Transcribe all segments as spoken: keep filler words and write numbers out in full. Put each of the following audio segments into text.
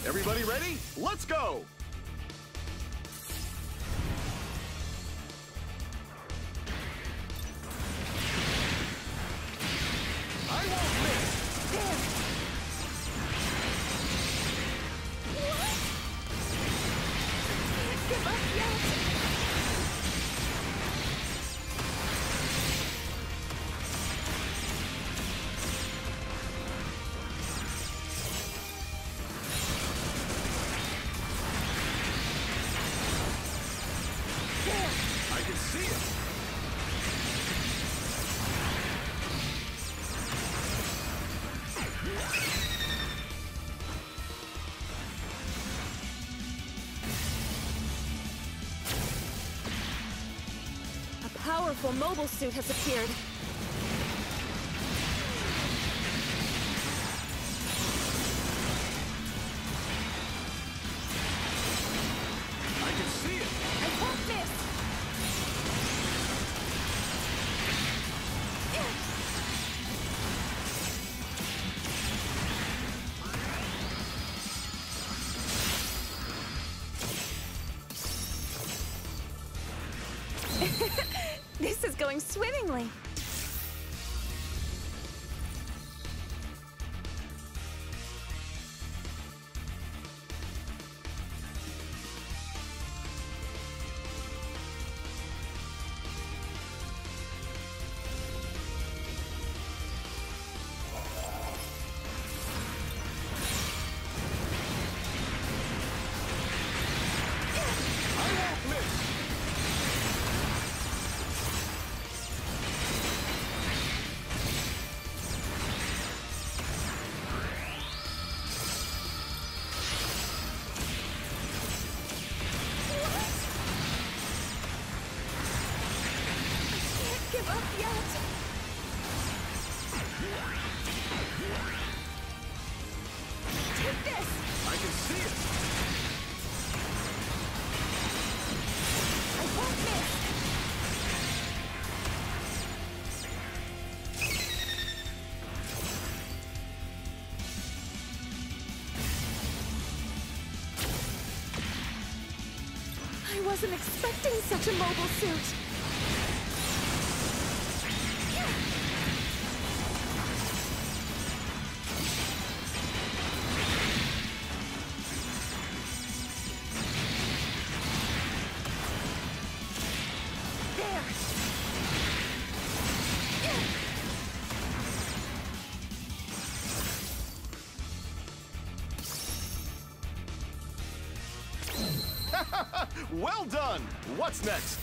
Everybody ready? Let's go! I won't miss! There! Can't give up yet! I can see it! A powerful mobile suit has appeared. I can see it! I won't miss! This is going swimmingly. I won't miss! Can't give up yet. Take this! I can see it! I won't miss! I wasn't expecting such a mobile suit. There! Well done! What's next?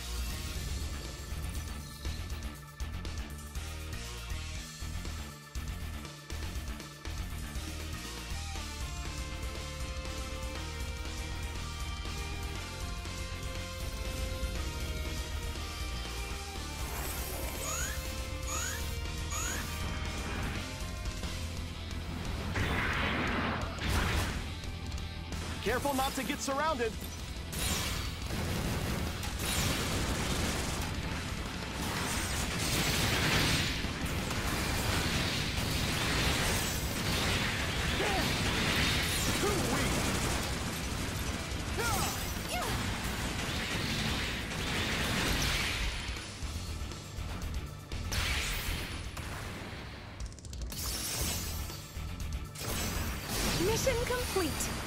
Careful not to get surrounded. Too weak. Mission complete.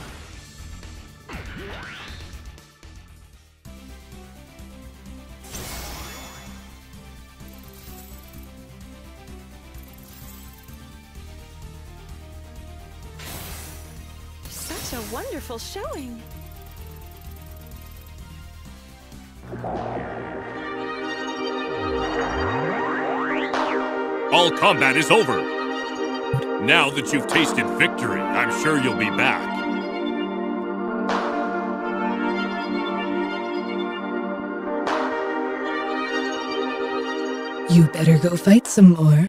Such a wonderful showing. All combat is over. Now that you've tasted victory, I'm sure you'll be back. You better go fight some more.